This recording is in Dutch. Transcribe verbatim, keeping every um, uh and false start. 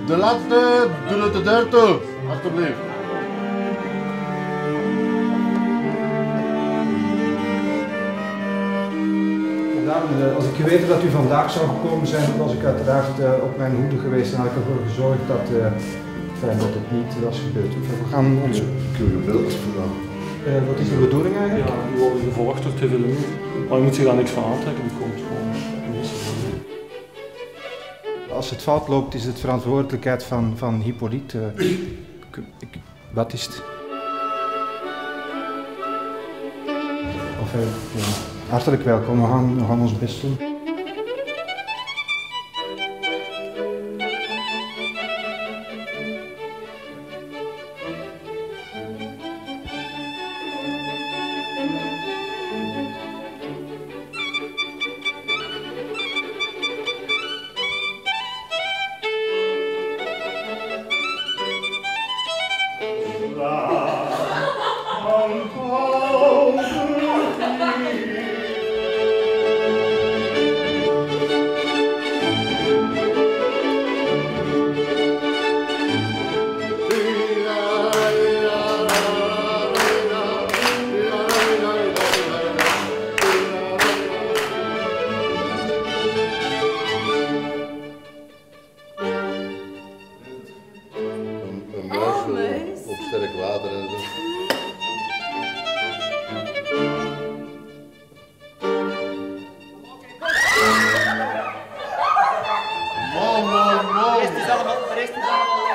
De laatste, doe het de derde, alsjeblieft. Als ik geweten dat u vandaag zou gekomen zijn, dan was ik uiteraard uh, op mijn hoede geweest en had ik ervoor gezorgd dat, uh, fijn dat het niet was gebeurd. We gaan ons... Ik heb je beeld gedaan. Uh, wat is de bedoeling eigenlijk? Ja, die worden gevolgd door te filmen. Maar je moet zich daar niks van aantrekken, die komt gewoon. Als het fout loopt, is het verantwoordelijkheid van, van Hippolyte. Uh, ik, ik, wat is het? Of, uh, ja. Hartelijk welkom, we gaan, we gaan ons best doen. Op sterk water en zo. Man, man, man. De rest is allemaal, de rest is allemaal